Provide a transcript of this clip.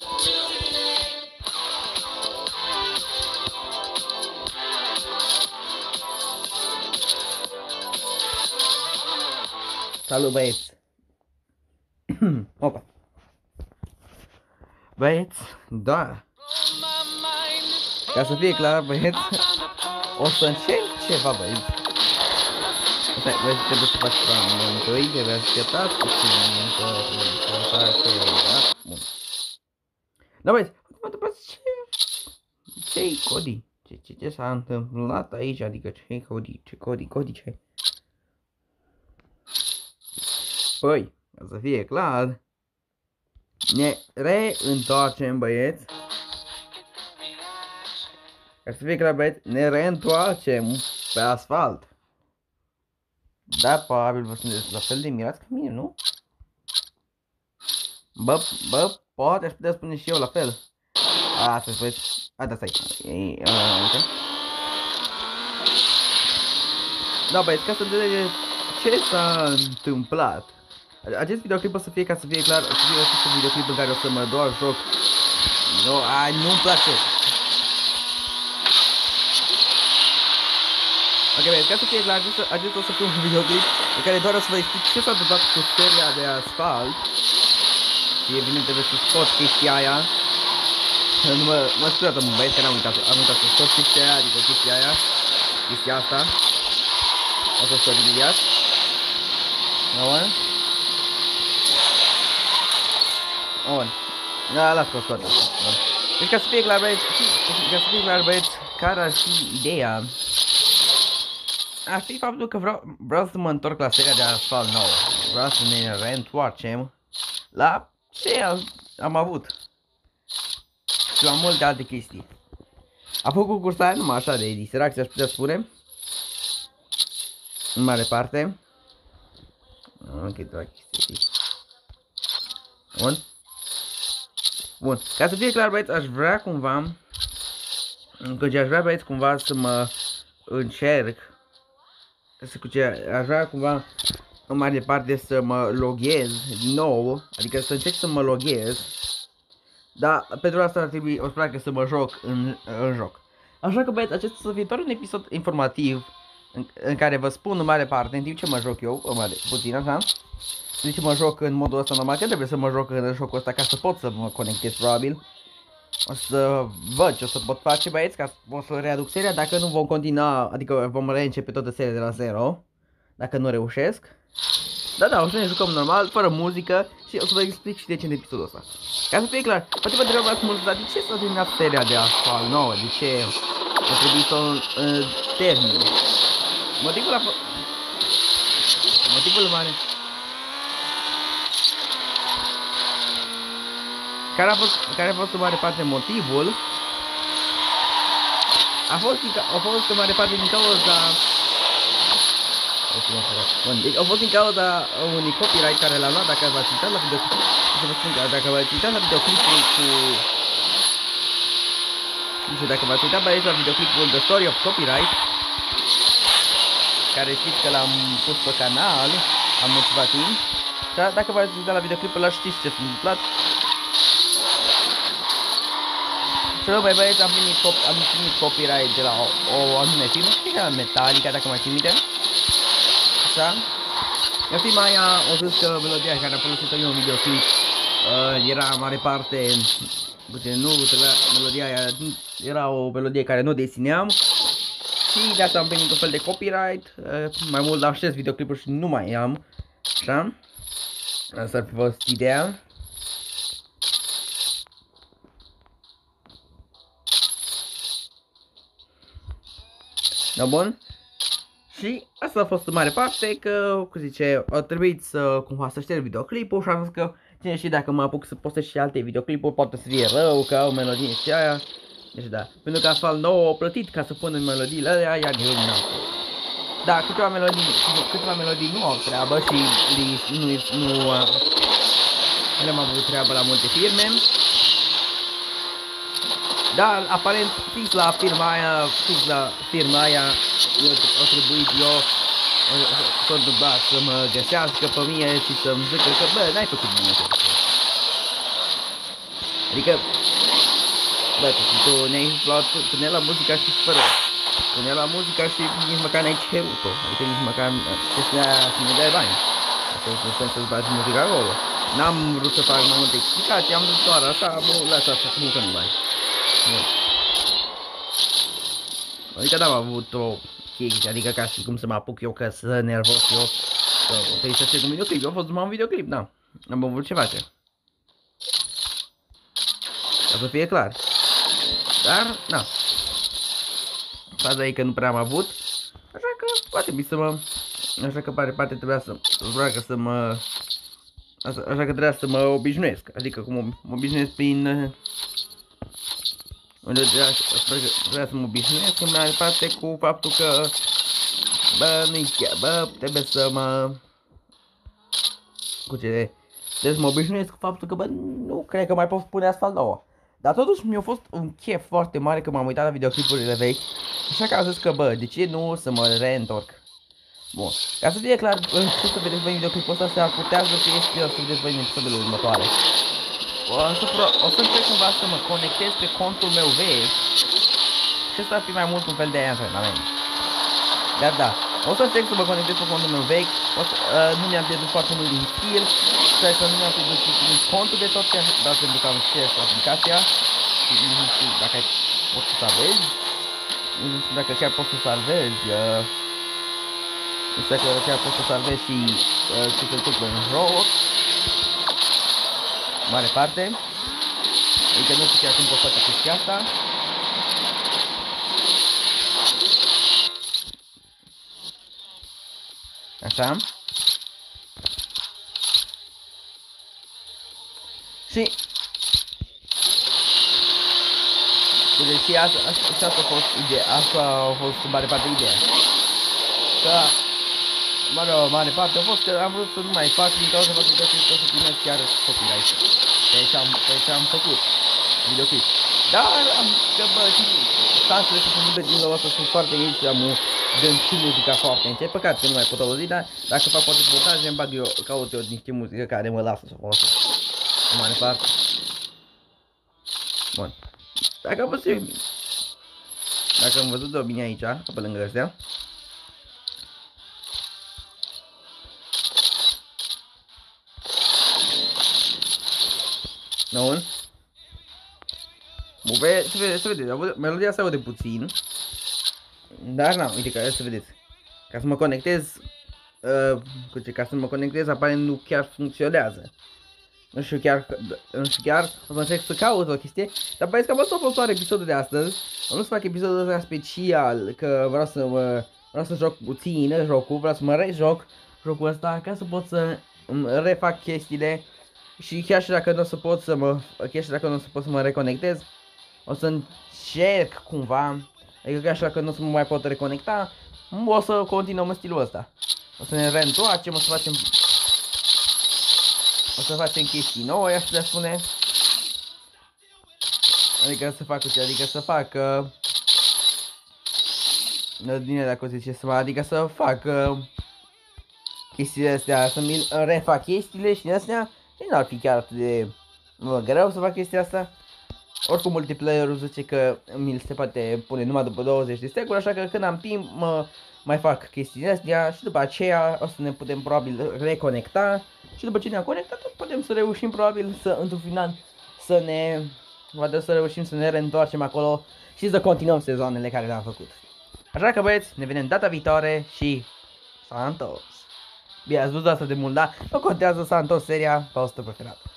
Salut băieți! Opa! Băieți, da! Ca să fie clar, băieți, o să încerc ceva, băieți. Stai, băieți, trebuie să faci ceva întâi, trebuie să așteptați puțin, bun. Da, băieți, după ce-i Cody? Ce s-a întâmplat aici? Adică ce-i Cody? Cody ce? Păi, ca să fie clar, ne reîntoarcem, băieți. Ca să fie clar, băieți, ne reîntoarcem pe asfalt. Da, probabil vă sunteți la fel de mirați ca mine, nu? Bă, poate aș putea spune și eu la fel. Asta, băieți, asta stai. Da, băieți, ca să înțelegeți ce s-a întâmplat. Acest videoclip o să fie, ca să fie clar, o să fie un videoclip în care o să mă doar joc. Nu-mi place. Ok, băieți, ca să fie clar, acesta o să fie un videoclip în care doar o să vă explic ce s-a întâmplat cu seria de asfalt. Și evident trebuie să scot chestia aia. Nu mă scuzați, băieți, că am uitat să scot chestia aia, adică chestia aia. Chestia asta. O să scot imediat. Bun. Bun. Da, las că o scot. Deci ca să fie clar, băieți, care ar fi ideea? Ar fi faptul că vreau să mă întorc la seria de asfalt nouă. Vreau să ne reîntoarcem la ce am avut. Și la multe alte chestii. A făcut cursarea numai așa de distracție, aș putea spune. În mare parte. Câteva chestii. Bun. Bun. Ca să fie clar, băieți, aș vrea cumva să mă încerc. Aș vrea cumva în mare parte să mă loghez din nou. Adică să încerc să mă loghez. Dar pentru asta ar trebui o să mă joc în joc. Așa că, băieți, acesta să fie doar un episod informativ în care vă spun în mare parte, în timp ce mă joc eu, puțin așa. Deci mă joc în modul ăsta normal, că trebuie să mă joc în jocul ăsta ca să pot să mă conectez probabil. O să văd ce o să pot face, băieți, ca o să readuc seria, dacă nu vom continua, adică vom reîncepe toată seria de la zero. Dacă nu reușesc. Da, o să ne jucăm normal, fără muzică și o să vă explic și de ce în episodul ăsta. Ca să fie clar, poate vă întrebați mult, dar de ce s-a terminat seria de asfalt nouă? De ce a trebuit să o termin? Motivul mare. Care a fost în mare parte motivul? A fost în mare parte din cauza... A fost din cauza unui copyright care l-a luat, dacă v-ați uitat la videoclip. Dacă v-ați uitat la videoclipul cu... Nu știu dacă v-ați uitat aici la videoclipul The Story of Copyright, care știți că l-am pus pe canal, am ceva timp. Dar dacă v-ați uitat la videoclipul ăla știți ce s-a întâmplat. Și băieți, am primit copyright de la o anume firmă, știi că Metallica, dacă mai țin minte. Așa. Iar firma aia a zis că melodia care a folosit-o eu în videoclip era în mare parte, melodia aia era o melodie care nu dețineam. Și de asta am venit un fel de copyright, mai mult la acest videoclipuri și nu mai am. Așa. Asta ar fi fost ideea. Da, bun. Și asta a fost în mare parte că, cum zice, a trebuit să cumva să șterg videoclipul și am zis că cine știe dacă mă apuc să postez și alte videoclipuri, poate să fie rău, că au melodie și aia. Deci da, pentru că Asfalt 9 a plătit ca să pună melodiile alea, iar eu nu. Da, câteva melodii nu au treabă și nu am avut treabă la multe firme. Dar aparent fix la firma aia o trebuit eu să mă găsească pe mine și să-mi zică că bă, n-ai făcut bine. Adică, bă, tu ne-ai luat, tu ne-ai la muzica și fără. Tu ne-ai la muzica și nici măcar n-ai cerut-o. Adică nici măcar chestia aia să ne dai bani. Asta să-ți bagi muzica acolo. N-am vrut să fac mai multe explicații, am zis doar așa, mă las așa, cum că nu mai. Adică n-am avut o chestie, adică ca și cum să mă apuc eu, că să nervos eu. Trebuie să știu un videoclip, eu a fost numai un videoclip, da. Am avut ce face. Ca să fie clar. Dar, na. Faza e că nu prea am avut. Așa că poate trebui să mă... Așa că pare parte trebuia să vreau să mă... Așa că trebuia să mă obișnuiesc. Adică cum mă obișnuiesc prin... Trebuia să mă obișnuiesc în mai parte cu faptul că... Bă, nu-i chiar, bă, trebuie să mă... Cu ce... Trebuie să mă obișnuiesc cu faptul că, bă, nu cred că mai pot pune asfalt nouă. Dar totuși mi-a fost un chef foarte mare că m-am uitat la videoclipurile vechi. Așa că am zis că, bă, de ce nu să mă reîntorc? Bun, ca să fie clar, ce să vedeți voi în videoclipul ăsta, se-ar putea să fie spior să vedeți voi în episodele următoare. O să încerc cumva să mă conectez pe contul meu vechi. Și ăsta ar fi mai mult un fel de antrenament. Dar da, o să încerc să mă conectez pe contul meu vechi. Nu mi-am pierdut foarte mult din skill. Sper că nu mi-am pierdut nici contul de tot, dar pentru că am șters aplicația. Și nu știu dacă poți să salvezi. Nu știu dacă chiar poți să salvezi. Nu știu dacă chiar poți să salvezi și ce se întâmplă în joc. Mare parte. Adică nu știu chiar cum poți face chestia asta. Așa. Și deci asta a fost ideea, asta a fost mare parte ideea. Că mare parte a fost că am vrut să nu mai fac din cauza faptului că o să primesc chiar copyright. Deci am făcut videoclip. Dar am că bă, șansele să se liber din lău ăsta sunt foarte mici, am dând și muzica foarte încet. Păcat că nu mai pot auzi, dar dacă fac poate montaje îmi bag eu, caut eu niște muzică care mă lasă să folosesc. Mare parte. Bun. Dacă am văzut, dacă am văzut-o bine aici, pe lângă ăstea. Bun. Să vedeți, melodia se aude puțin. Dar na, uite că să vedeți. Ca să mă conectez, ca să mă conectez, apare nu chiar funcționează. Nu știu chiar, o să încerc să caut o chestie. Dar băieți că am văzut o fost episodul de astăzi. Am vrut să fac episodul ăsta special, că vreau să joc puțin jocul, vreau să mă rejoc jocul ăsta ca să pot să refac chestiile. Și chiar și dacă nu o să pot să mă reconectez, o să încerc cumva, adică chiar și dacă nu o să mă mai pot reconecta, o să continuăm în stilul ăsta. O să ne reîntoarcem, o să facem chestii nouă, aș putea spune. Adică să fac bine dacă o zice să fac, adică să fac chestiile astea, să mi refac chestiile și astea. Și n-ar fi chiar atât de greu să fac chestia asta. Oricum multiplayer-ul zice că mi se poate pune numai după 20 de stecuri, așa că când am timp mai fac chestiile astea și după aceea o să ne putem probabil reconecta. Și după ce ne-am conectat, putem să reușim probabil să, într-un final, să reușim să ne reîntoarcem acolo și să continuăm sezoanele care le-am făcut. Așa că băieți, ne vedem data viitoare și s-a întors. Bine, ați văzut asta de mult, dar nu contează, s-a întors seria, pe 100 preferat.